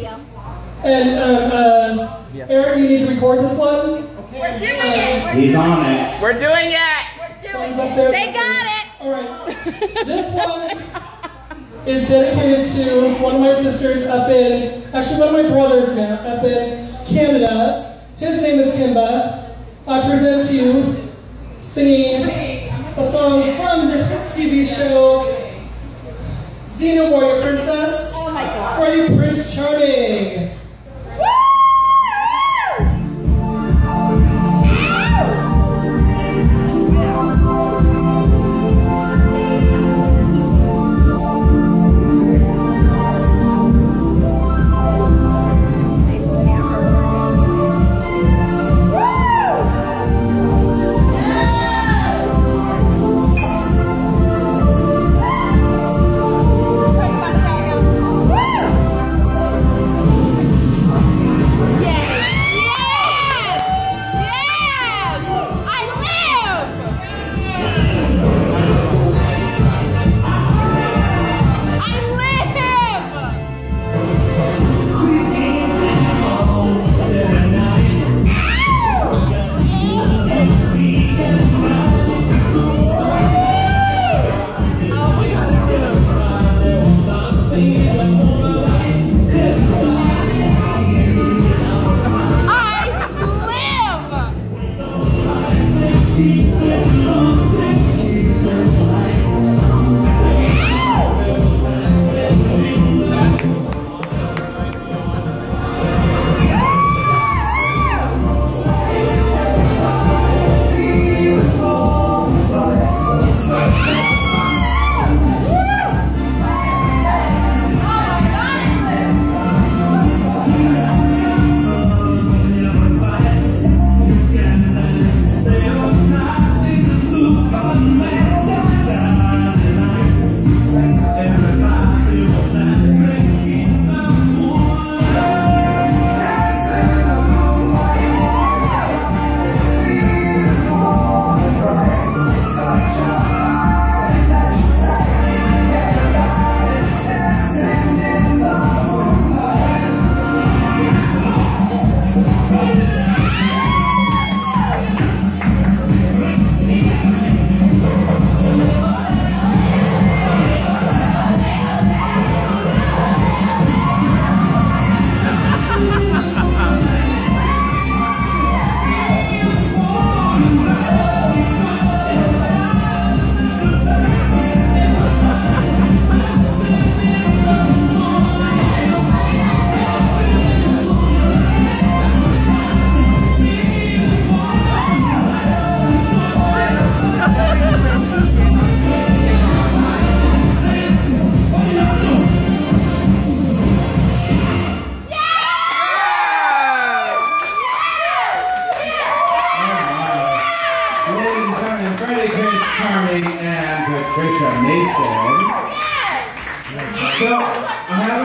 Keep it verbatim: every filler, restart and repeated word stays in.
And um, uh, Eric, you need to record this one. We're doing it. We're He's doing on it. it. We're doing it. We're doing it. They got it. All right. This one is dedicated to one of my sisters up in, actually one of my brothers now, up in Canada. His name is Kimba. I present to you singing a song from the T V show Xena Warrior Princess. Oh my God. Freddy Prinze Charming. Freddy Prinze Charming and Patricia Mason. So, I have